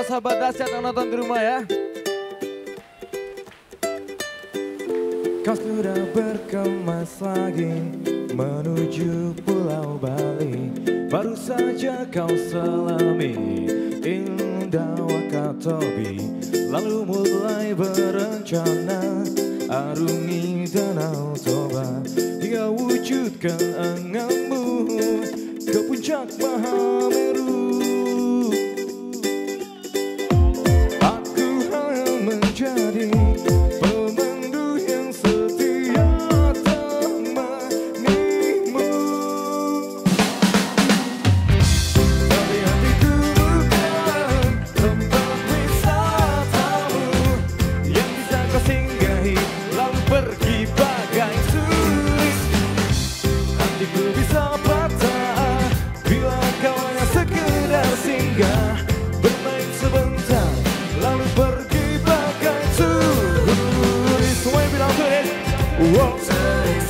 sahabat dahsyat yang nonton di rumah ya. Kau sudah berkemas lagi menuju Pulau Bali. Baru saja kau selami indah Wakatobi. Lalu mulai berencana arungi Danau Toba hingga wujudkan anganmu ke puncak Mahameru. Aku hanya menjadi pemandu yang setia temanimu. Tapi hatiku bukan tempat wisatamu yang bisa kau singgahi lalu pergi bagai turis. Hatiku bisa patah bila kau hanya sekedar singgah, bermain sebentar lalu pergi bagai turis. Semuanya bilang turis. Wow. Turis.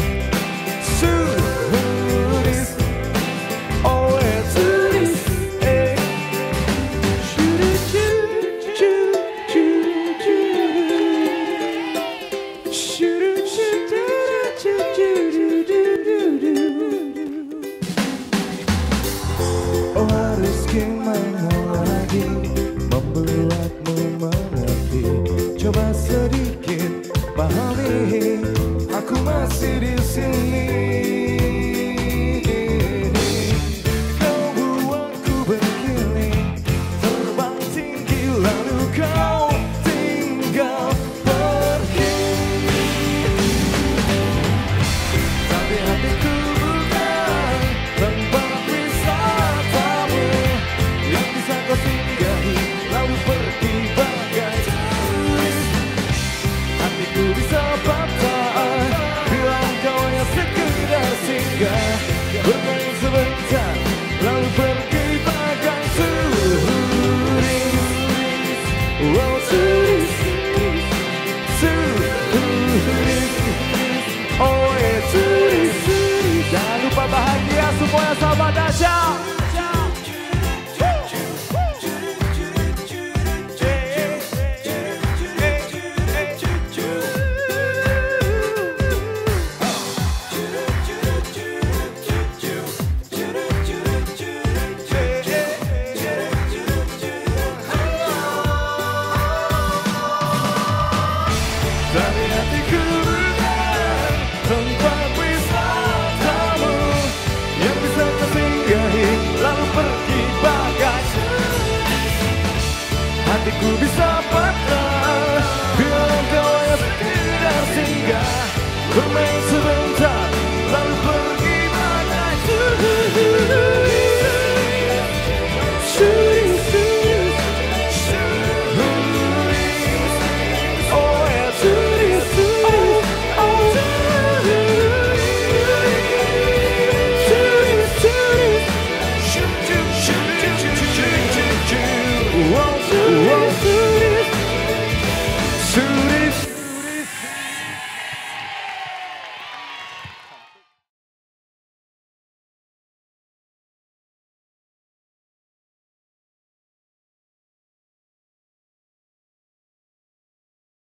Turis. Oh yeah, turis. Eh. Oh, harus gimana lagi membuatmu mengerti. Coba sedikit pahami, aku masih di sini. Kau buatku berkeliling, terbang tinggi lalu kau tinggal pergi. Tapi hatiku bukan tempat wisatamu yang bisa kau singgahi lalu pergi bagai turis. Hatiku bisa patah bila kau hanya sekedar singgah, bermain sebentar lalu pergi bagai turis. Wow, turis. Turis. Oh yeah, turis. Jangan lupa bahagia semuanya sahabat dahsyat. Tapi hatiku bukan tempat wisatamu yang bisa kau singgahi lalu pergi bagai turis. Hatiku bisa patah